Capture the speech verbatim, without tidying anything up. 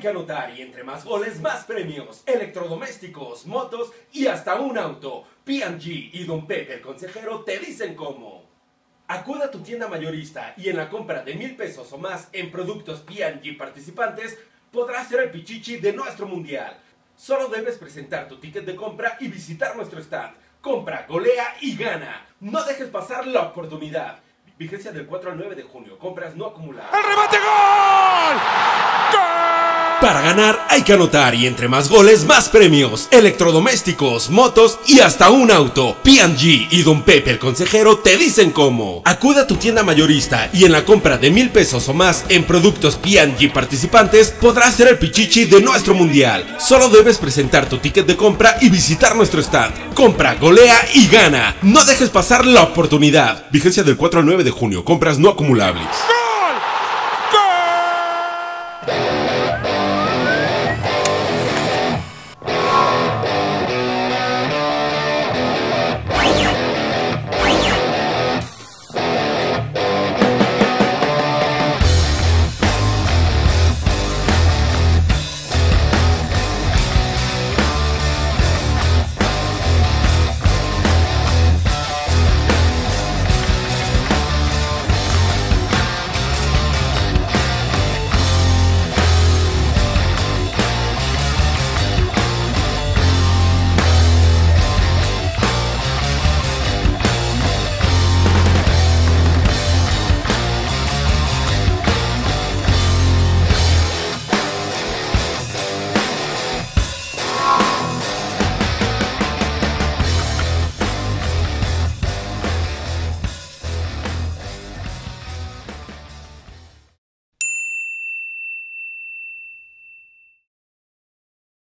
que anotar y entre más goles, más premios, electrodomésticos, motos y hasta un auto. P and G y Don Pepe, el consejero, te dicen cómo. Acuda a tu tienda mayorista y en la compra de mil pesos o más en productos P and G participantes podrás ser el pichichi de nuestro mundial. Solo debes presentar tu ticket de compra y visitar nuestro stand. Compra, golea y gana. No dejes pasar la oportunidad. Vigencia del cuatro al nueve de junio. Compras no acumuladas. ¡El remate gol! ¡Gol! Para ganar hay que anotar y entre más goles, más premios, electrodomésticos, motos y hasta un auto. P and G y Don Pepe, el consejero, te dicen cómo. Acuda a tu tienda mayorista y en la compra de mil pesos o más en productos P and G participantes podrás ser el pichichi de nuestro mundial. Solo debes presentar tu ticket de compra y visitar nuestro stand. Compra, golea y gana. No dejes pasar la oportunidad. Vigencia del cuatro al nueve de junio. Compras no acumulables.